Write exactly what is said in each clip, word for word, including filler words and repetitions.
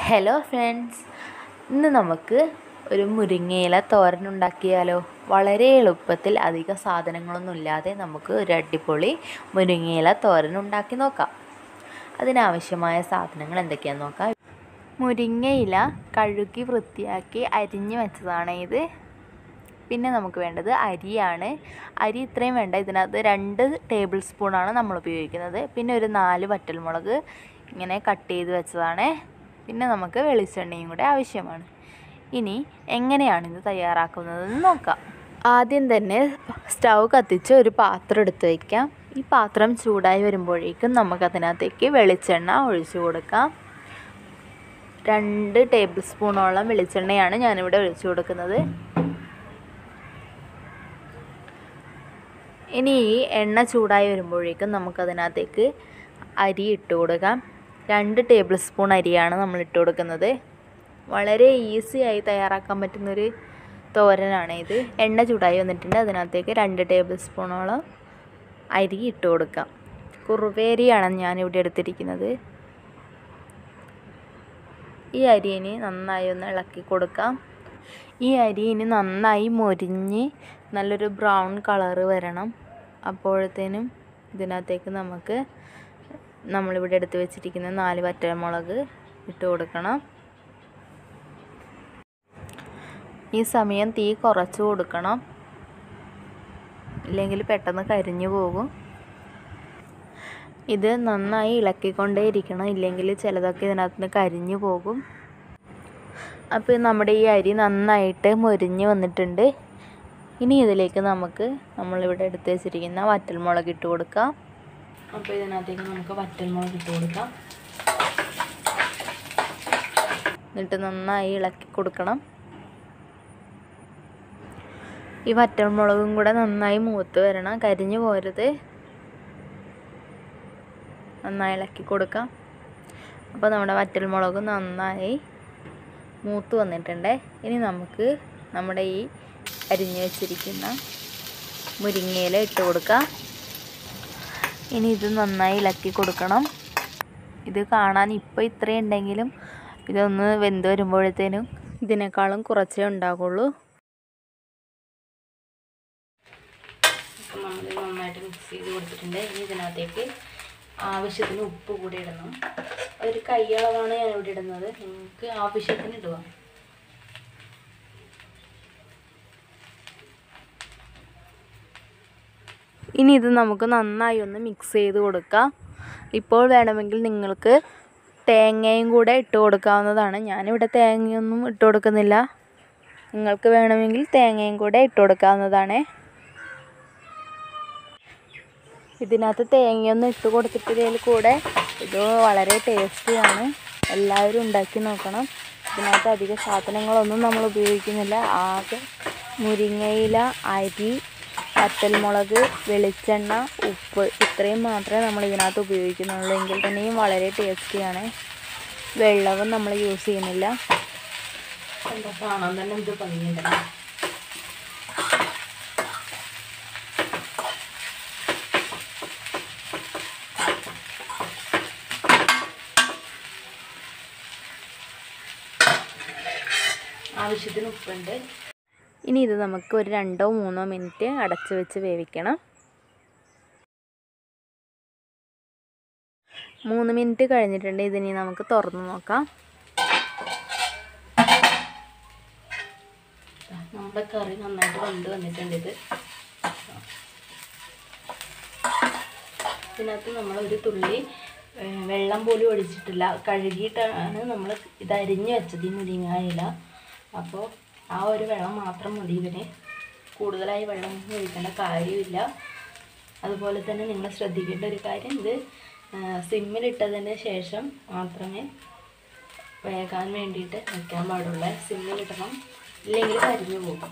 Hello friends, ഇന്ന് നമുക്ക് ഒരു മുരിങ്ങയില തോരൻ ഉണ്ടാക്കിയാലോ. വളരെ എളുപ്പത്തിൽ അധിക സാധനങ്ങളൊന്നും ഇല്ലാതെ നമുക്ക് ഒരു അടിപൊളി മുരിങ്ങയില തോരൻ ഉണ്ടാക്കി നോക്കാം. അതിനാവശ്യമായ സാധനങ്ങൾ എന്തൊക്കെയാണെന്ന് നോക്കാം. മുരിങ്ങയില കഴുകി വൃത്തിയാക്കി അരിഞ്ഞ് വെച്ചതാണ് ഇത്. പിന്നെ നമുക്ക് വേണ്ടത് അരിയാണ്. അരി ഇത്രയും വേണ്ട. ഇതിനകത്ത് രണ്ട് ടേബിൾ സ്പൂണാണ് നമ്മൾ ഉപയോഗിക്കുന്നത്. പിന്നെ ഒരു നാല് വറ്റൽമുളക് ഇങ്ങനെ കട്ട് ചെയ്ത് വെച്ചതാണ്. പിന്നെ നമുക്ക് വെളിച്ചെണ്ണയും കൂടെ ആവശ്യമാണ്. ഇനി എങ്ങനെയാണിത് തയ്യാറാക്കുന്നതെന്ന് നോക്കാം. ആദ്യം തന്നെ സ്റ്റൗ കത്തിച്ച് ഒരു പാത്രം എടുത്ത് വയ്ക്കാം. ഈ പാത്രം ചൂടായി വരുമ്പോഴേക്കും നമുക്കതിനകത്തേക്ക് വെളിച്ചെണ്ണ ഒഴിച്ചു കൊടുക്കാം. രണ്ട് ടേബിൾ സ്പൂണോളം വെളിച്ചെണ്ണയാണ് ഞാനിവിടെ ഒഴിച്ചു കൊടുക്കുന്നത്. ഇനി ഈ എണ്ണ ചൂടായി വരുമ്പോഴേക്കും നമുക്കതിനകത്തേക്ക് അരി ഇട്ട് കൊടുക്കാം. രണ്ട് ടേബിൾ സ്പൂൺ അരിയാണ് നമ്മൾ ഇട്ട് കൊടുക്കുന്നത്. വളരെ ഈസിയായി തയ്യാറാക്കാൻ പറ്റുന്നൊരു തോരനാണ് ഇത്. എണ്ണ ചൂടായി വന്നിട്ടുണ്ട്. അതിനകത്തേക്ക് രണ്ട് ടേബിൾ സ്പൂണോളം അരി ഇട്ട് കൊടുക്കാം. കുറുവേരിയാണ് ഞാനിവിടെ എടുത്തിരിക്കുന്നത്. ഈ അരിയിന് നന്നായി ഒന്ന് ഇളക്കി കൊടുക്കാം. ഈ അരിയിന് നന്നായി മൊരിഞ്ഞ് നല്ലൊരു ബ്രൗൺ കളറ് വരണം. അപ്പോഴത്തേനും ഇതിനകത്തേക്ക് നമുക്ക് നമ്മളിവിടെ എടുത്ത് വെച്ചിരിക്കുന്ന നാല് വറ്റൽമുളക് ഇട്ട് കൊടുക്കണം. ഈ സമയം തീ കുറച്ച് കൊടുക്കണം, ഇല്ലെങ്കിൽ പെട്ടെന്ന് കരിഞ്ഞു പോകും. ഇത് നന്നായി ഇളക്കിക്കൊണ്ടേ ഇരിക്കണം, ഇല്ലെങ്കിൽ ചിലതൊക്കെ ഇതിനകത്ത് നിന്ന് കരിഞ്ഞു പോകും. അപ്പോൾ നമ്മുടെ ഈ അരി നന്നായിട്ട് മൊരിഞ്ഞ് വന്നിട്ടുണ്ട്. ഇനി ഇതിലേക്ക് നമുക്ക് നമ്മളിവിടെ എടുത്ത് വെച്ചിരിക്കുന്ന വറ്റൽമുളക് ഇട്ട് കൊടുക്കാം. അപ്പോൾ ഇതിനകത്തേക്ക് നമുക്ക് വറ്റൽമുളക് ഇട്ട് കൊടുക്കാം. എന്നിട്ട് നന്നായി ഇളക്കി കൊടുക്കണം. ഈ വറ്റൽമുളകും കൂടെ നന്നായി മൂത്ത് വരണം, കരിഞ്ഞു പോരുത്. നന്നായി ഇളക്കി കൊടുക്കാം. അപ്പോൾ നമ്മുടെ വറ്റൽമുളക് നന്നായി മൂത്ത് വന്നിട്ടുണ്ട്. ഇനി നമുക്ക് നമ്മുടെ ഈ അരിഞ്ഞു വെച്ചിരിക്കുന്ന മുരിങ്ങയില ഇട്ട് കൊടുക്കാം. ഇനി ഇത് നന്നായി ഇളക്കി കൊടുക്കണം. ഇത് കാണാൻ ഇപ്പോൾ ഇത്രയും ഉണ്ടെങ്കിലും ഇതൊന്ന് വെന്ത് വരുമ്പോഴത്തേനും ഇതിനേക്കാളും കുറച്ചേ ഉണ്ടാകുള്ളൂ. അപ്പം നമ്മൾ നന്നായിട്ട് മിക്സ് ചെയ്ത് കൊടുത്തിട്ടുണ്ട്. ഇനി ഇതിനകത്തേക്ക് ആവശ്യത്തിന് ഉപ്പ് കൂടി ഇടണം. ഒരു കൈയളവാണ് ഞാനിവിടെ ഇടുന്നത്. നിങ്ങൾക്ക് ആവശ്യത്തിന് ഇടുക. ഇനി ഇത് നമുക്ക് നന്നായി ഒന്ന് മിക്സ് ചെയ്ത് കൊടുക്കാം. ഇപ്പോൾ വേണമെങ്കിൽ നിങ്ങൾക്ക് തേങ്ങയും കൂടെ ഇട്ട് കൊടുക്കാവുന്നതാണ്. ഞാനിവിടെ തേങ്ങയൊന്നും ഇട്ട് കൊടുക്കുന്നില്ല. നിങ്ങൾക്ക് വേണമെങ്കിൽ തേങ്ങയും കൂടെ ഇട്ട് കൊടുക്കാവുന്നതാണ്. ഇതിനകത്ത് തേങ്ങയൊന്നും ഇട്ട് കൊടുത്തിട്ടില്ലെങ്കിൽ കൂടെ ഇത് വളരെ ടേസ്റ്റിയാണ്. എല്ലാവരും ഉണ്ടാക്കി നോക്കണം. ഇതിനകത്ത് അധിക സാധനങ്ങളൊന്നും നമ്മൾ ഉപയോഗിക്കുന്നില്ല. ആകെ മുരിങ്ങയില, അരി, വറ്റൽമുളക്, വെളിച്ചെണ്ണ, ഉപ്പ്, ഇത്രയും മാത്രമേ നമ്മൾ ഇതിനകത്ത് ഉപയോഗിക്കുന്നുള്ളൂ. എങ്കിൽ തന്നെയും വളരെ ടേസ്റ്റിയാണ്. വെള്ളവും നമ്മൾ യൂസ് ചെയ്യുന്നില്ല. എന്താ കാണാൻ തന്നെ ഇത് ഭംഗിയുണ്ടല്ലോ. ആവശ്യത്തിന് ഉപ്പുണ്ട്. ഇനി ഇത് നമുക്ക് ഒരു രണ്ടോ മൂന്നോ മിനിറ്റ് അടച്ചു വെച്ച് വേവിക്കണം. മൂന്ന് മിനിറ്റ് കഴിഞ്ഞിട്ടുണ്ട്. ഇതിനി നമുക്ക് തുറന്ന് നോക്കാം. നമ്മുടെ കറി നന്നായിട്ട് വെന്ത് വന്നിട്ടുണ്ട്. ഇത് ഇതിനകത്ത് നമ്മൾ ഒരു തുള്ളി വെള്ളം പോലും ഒഴിച്ചിട്ടില്ല. കഴുകിയിട്ടാണ് നമ്മൾ ഇത് അരിഞ്ഞ് വെച്ചത്, ഈ മുരിങ്ങയില. അപ്പോൾ ആ ഒരു വെള്ളം മാത്രം മതി ഇതിന്. കൂടുതലായി വെള്ളം ഒഴിക്കേണ്ട കാര്യമില്ല. അതുപോലെ തന്നെ നിങ്ങൾ ശ്രദ്ധിക്കേണ്ട ഒരു കാര്യം, ഇത് സിമ്മിലിട്ടതിന് ശേഷം മാത്രമേ വേകാൻ വേണ്ടിയിട്ട് വയ്ക്കാൻ പാടുള്ളൂ. സിമ്മിലിടണം, ഇല്ലെങ്കിൽ കരിഞ്ഞു പോകും.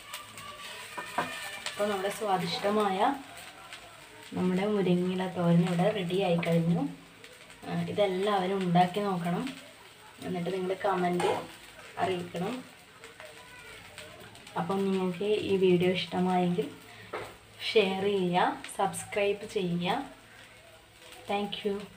അപ്പോൾ നമ്മുടെ സ്വാദിഷ്ടമായ നമ്മുടെ മുരിങ്ങയില തോരൻ ഇവിടെ റെഡി ആയി കഴിഞ്ഞു. ഇതെല്ലാവരും ഉണ്ടാക്കി നോക്കണം. എന്നിട്ട് നിങ്ങൾ കമൻറ്റ് അറിയിക്കണം. അപ്പം നിങ്ങൾക്ക് ഈ വീഡിയോ ഇഷ്ടമായെങ്കിൽ ഷെയർ ചെയ്യുക, സബ്സ്ക്രൈബ് ചെയ്യുക. Thank U.